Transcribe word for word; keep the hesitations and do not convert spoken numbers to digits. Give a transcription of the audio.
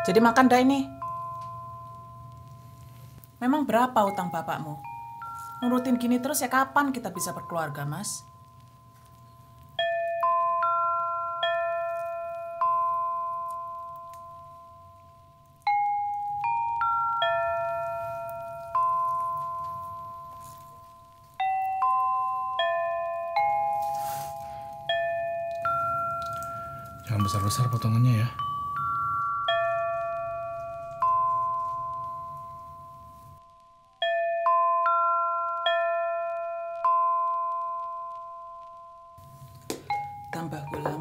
Jadi makan dah ini. Memang berapa utang bapakmu? Nurutin gini terus ya kapan kita bisa berkeluarga, Mas? Jangan besar-besar potongannya ya. Tambah gula